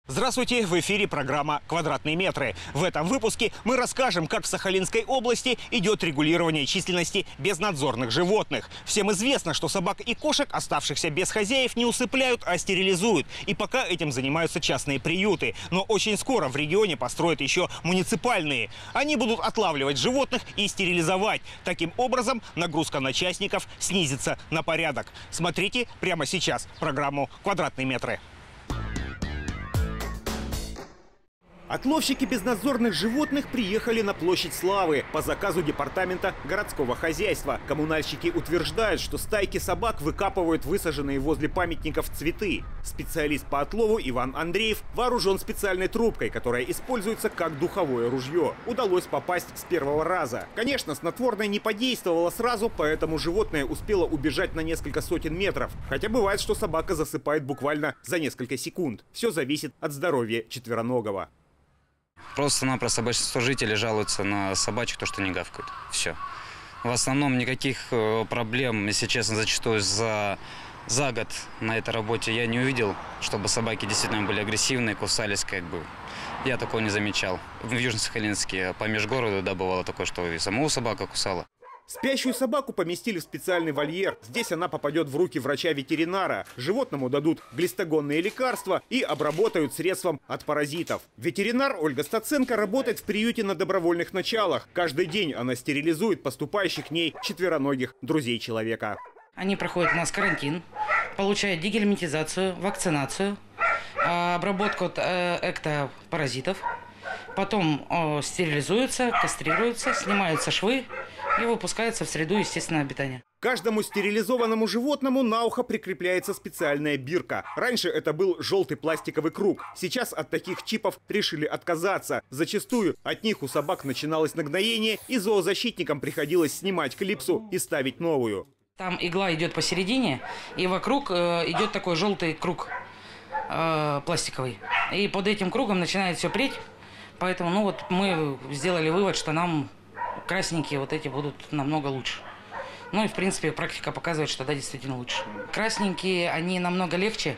Здравствуйте! В эфире программа «Квадратные метры». В этом выпуске мы расскажем, как в Сахалинской области идет регулирование численности безнадзорных животных. Всем известно, что собак и кошек, оставшихся без хозяев, не усыпляют, а стерилизуют. И пока этим занимаются частные приюты. Но очень скоро в регионе построят еще муниципальные. Они будут отлавливать животных и стерилизовать. Таким образом, нагрузка на частников снизится на порядок. Смотрите прямо сейчас программу «Квадратные метры». Отловщики безнадзорных животных приехали на площадь Славы по заказу департамента городского хозяйства. Коммунальщики утверждают, что стайки собак выкапывают высаженные возле памятников цветы. Специалист по отлову Иван Андреев вооружен специальной трубкой, которая используется как духовое ружье. Удалось попасть с первого раза. Конечно, снотворное не подействовало сразу, поэтому животное успело убежать на несколько сотен метров. Хотя бывает, что собака засыпает буквально за несколько секунд. Все зависит от здоровья четвероногого. Просто-напросто большинство жителей жалуются на собачек, то, что не гавкают. Все. В основном никаких проблем, если честно, зачастую за год на этой работе я не увидел, чтобы собаки действительно были агрессивные, кусались как бы. Я такого не замечал. В Южно-Сахалинске по межгороду, да, бывало такое, что и самого собака кусала. Спящую собаку поместили в специальный вольер. Здесь она попадет в руки врача-ветеринара. Животному дадут глистогонные лекарства и обработают средством от паразитов. Ветеринар Ольга Стаценко работает в приюте на добровольных началах. Каждый день она стерилизует поступающих к ней четвероногих друзей человека. Они проходят у нас карантин, получают дегельминтизацию, вакцинацию, обработку от эктопаразитов. Потом стерилизуются, кастрируются, снимаются швы и выпускаются в среду естественного обитания. Каждому стерилизованному животному на ухо прикрепляется специальная бирка. Раньше это был желтый пластиковый круг. Сейчас от таких чипов решили отказаться. Зачастую от них у собак начиналось нагноение, и зоозащитникам приходилось снимать клипсу и ставить новую. Там игла идет посередине, и вокруг идет такой желтый круг пластиковый. И под этим кругом начинает все преть. Поэтому мы сделали вывод, что нам красненькие вот эти будут намного лучше. Ну и в принципе практика показывает, что да, действительно лучше. Красненькие, они намного легче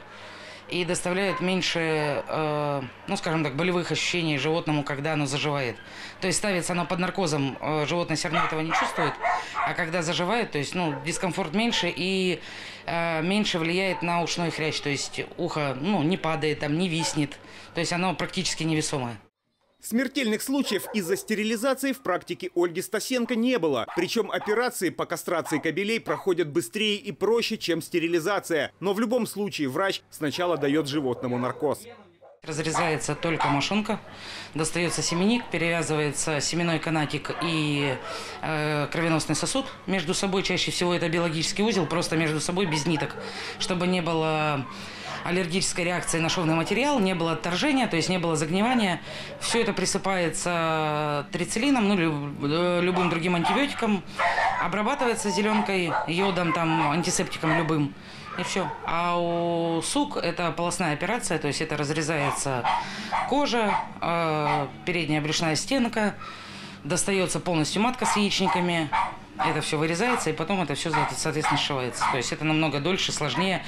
и доставляют меньше, скажем так, болевых ощущений животному, когда оно заживает. То есть ставится оно под наркозом, животное все равно этого не чувствует, а когда заживает, то есть дискомфорт меньше и меньше влияет на ушной хрящ, то есть ухо не падает, там, не виснет, то есть оно практически невесомое. Смертельных случаев из-за стерилизации в практике Ольги Стасенко не было. Причем операции по кастрации кобелей проходят быстрее и проще, чем стерилизация. Но в любом случае врач сначала дает животному наркоз. Разрезается только мошонка, достается семенник, перевязывается семенной канатик и кровеносный сосуд. Между собой чаще всего это биологический узел, просто между собой без ниток, чтобы не было аллергической реакции на шовный материал, не было отторжения, то есть не было загнивания. Все это присыпается трицилином, любым другим антибиотиком, обрабатывается зеленкой, йодом, антисептиком любым. И все. А у сук это полостная операция, то есть это разрезается кожа, передняя брюшная стенка, достается полностью матка с яичниками. Это все вырезается, и потом это все, соответственно, сшивается. То есть это намного дольше, сложнее.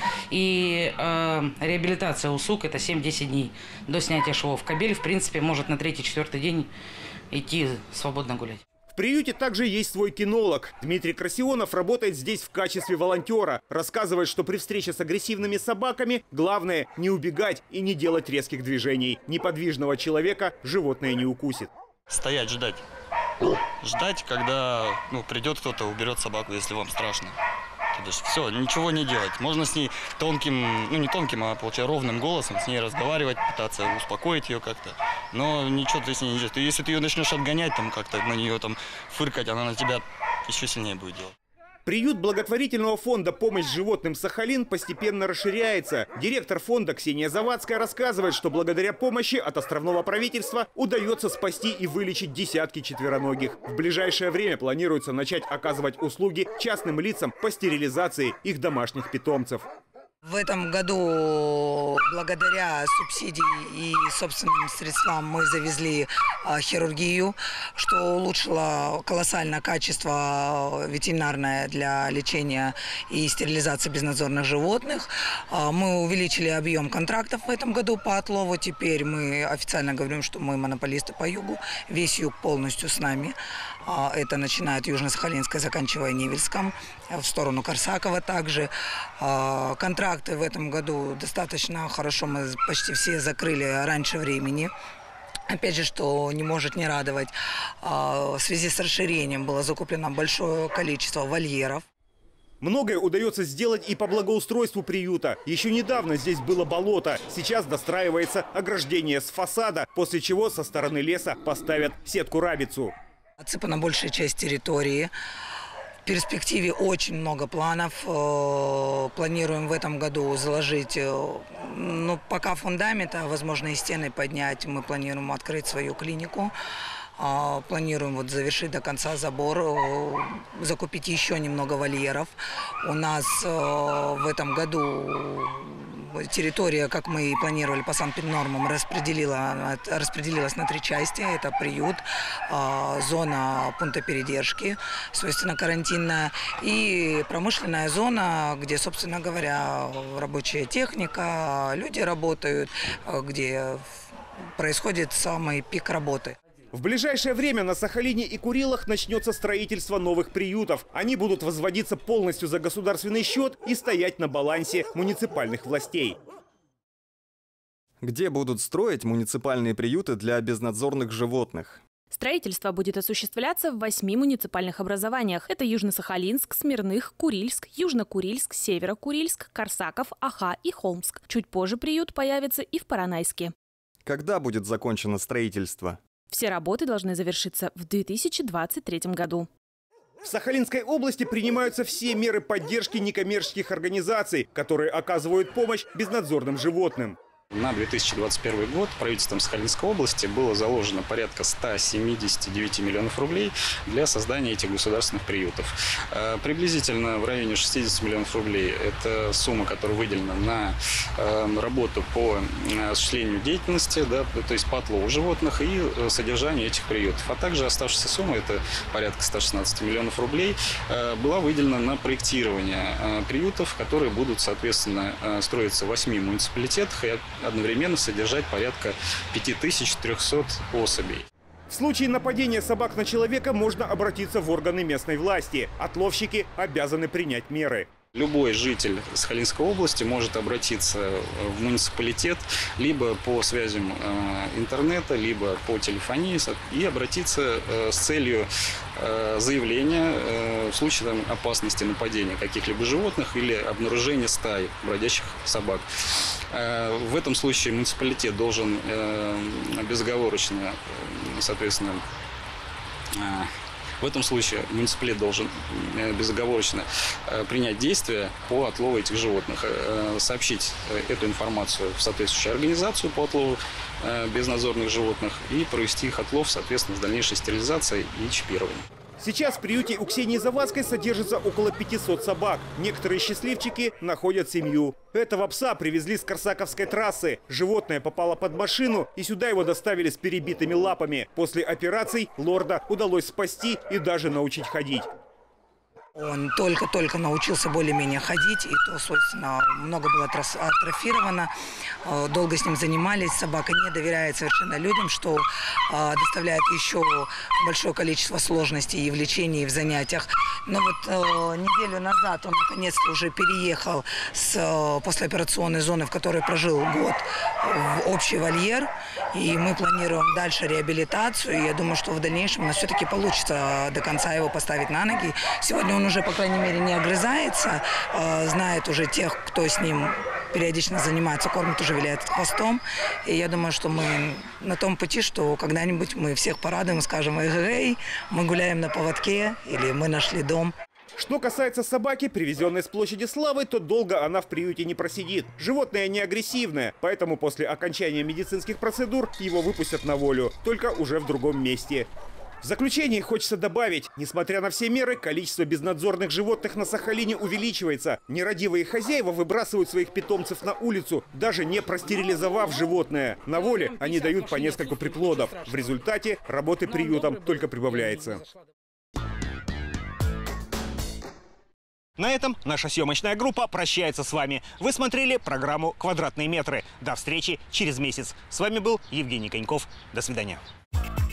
И реабилитация у сук – это 7-10 дней до снятия швов. Кобель, в принципе, может на 3-4 день идти свободно гулять. В приюте также есть свой кинолог. Дмитрий Красионов работает здесь в качестве волонтера. Рассказывает, что при встрече с агрессивными собаками главное не убегать и не делать резких движений. Неподвижного человека животное не укусит. Стоять, ждать. Ждать, когда придет кто-то, уберет собаку, если вам страшно. То есть все, ничего не делать. Можно с ней тонким, не тонким, а ровным голосом с ней разговаривать, пытаться успокоить ее как-то. Но ничего ты с ней не делаешь. Если ты ее начнешь отгонять, как-то на нее фыркать, она на тебя еще сильнее будет делать. Приют благотворительного фонда «Помощь животным Сахалин» постепенно расширяется. Директор фонда Ксения Завадская рассказывает, что благодаря помощи от островного правительства удается спасти и вылечить десятки четвероногих. В ближайшее время планируется начать оказывать услуги частным лицам по стерилизации их домашних питомцев. В этом году благодаря субсидии и собственным средствам мы завезли хирургию, что улучшило колоссально качество ветеринарное для лечения и стерилизации безнадзорных животных. Мы увеличили объем контрактов в этом году по отлову. Теперь мы официально говорим, что мы монополисты по югу. Весь юг полностью с нами. Это начиная от Южно-Сахалинска, заканчивая Невельском, в сторону Корсакова также. Контракты в этом году достаточно хорошо, мы почти все закрыли раньше времени. Опять же, что не может не радовать, в связи с расширением было закуплено большое количество вольеров. Многое удается сделать и по благоустройству приюта. Еще недавно здесь было болото. Сейчас достраивается ограждение с фасада, после чего со стороны леса поставят сетку-рабицу. Отсыпана большая часть территории. В перспективе очень много планов. Планируем в этом году заложить, пока фундамент, а возможно и стены поднять. Мы планируем открыть свою клинику. Планируем завершить до конца забор, закупить еще немного вольеров. У нас в этом году территория, как мы и планировали по санэпиднормам, распределилась на 3 части. Это приют, зона пункта передержки, свойственно карантинная, и промышленная зона, где, собственно говоря, рабочая техника, люди работают, где происходит самый пик работы. В ближайшее время на Сахалине и Курилах начнется строительство новых приютов. Они будут возводиться полностью за государственный счет и стоять на балансе муниципальных властей. Где будут строить муниципальные приюты для безнадзорных животных? Строительство будет осуществляться в 8 муниципальных образованиях. Это Южно-Сахалинск, Смирных, Курильск, Южно-Курильск, Северо-Курильск, Корсаков, Аха и Холмск. Чуть позже приют появится и в Поронайске. Когда будет закончено строительство? Все работы должны завершиться в 2023 году. В Сахалинской области принимаются все меры поддержки некоммерческих организаций, которые оказывают помощь безнадзорным животным. На 2021 год правительством Сахалинской области было заложено порядка 179 миллионов рублей для создания этих государственных приютов. Приблизительно в районе 60 миллионов рублей – это сумма, которая выделена на работу по осуществлению деятельности, да, то есть по отлову животных и содержанию этих приютов. А также оставшаяся сумма, это порядка 116 миллионов рублей, была выделена на проектирование приютов, которые будут, соответственно, строиться в 8 муниципалитетах и одновременно содержать порядка 5300 особей. В случае нападения собак на человека можно обратиться в органы местной власти. Отловщики обязаны принять меры. Любой житель Сахалинской области может обратиться в муниципалитет либо по связям интернета, либо по телефонии и обратиться с целью заявления в случае опасности нападения каких-либо животных или обнаружения стаи бродячих собак. В этом случае муниципалитет должен безоговорочно, соответственно, в этом случае муниципалитет должен безоговорочно принять действия по отлову этих животных, сообщить эту информацию в соответствующую организацию по отлову безнадзорных животных и провести их отлов, соответственно, с дальнейшей стерилизацией и чипированием. Сейчас в приюте у Ксении Завадской содержится около 500 собак. Некоторые счастливчики находят семью. Этого пса привезли с Корсаковской трассы. Животное попало под машину, и сюда его доставили с перебитыми лапами. После операций лорда удалось спасти и даже научить ходить. Он только-только научился более-менее ходить, и то, собственно, много было атрофировано. Долго с ним занимались. Собака не доверяет совершенно людям, что доставляет еще большое количество сложностей и в лечении, и в занятиях. Но неделю назад он наконец-то уже переехал с послеоперационной зоны, в которой прожил год, в общий вольер. И мы планируем дальше реабилитацию. И я думаю, что в дальнейшем у нас все-таки получится до конца его поставить на ноги. Сегодня он уже, по крайней мере, не огрызается, знает уже тех, кто с ним периодично занимается, кормит, уже виляет хвостом. И я думаю, что мы на том пути, что когда-нибудь мы всех порадуем, скажем: эй, мы гуляем на поводке, или мы нашли дом. Что касается собаки, привезенной с площади Славы, то долго она в приюте не просидит. Животное не агрессивное, поэтому после окончания медицинских процедур его выпустят на волю, только уже в другом месте. В заключение хочется добавить, несмотря на все меры, количество безнадзорных животных на Сахалине увеличивается. Нерадивые хозяева выбрасывают своих питомцев на улицу, даже не простерилизовав животное. На воле они дают по нескольку приплодов. В результате работы приютом только прибавляется. На этом наша съемочная группа прощается с вами. Вы смотрели программу «Квадратные метры». До встречи через месяц. С вами был Евгений Коньков. До свидания.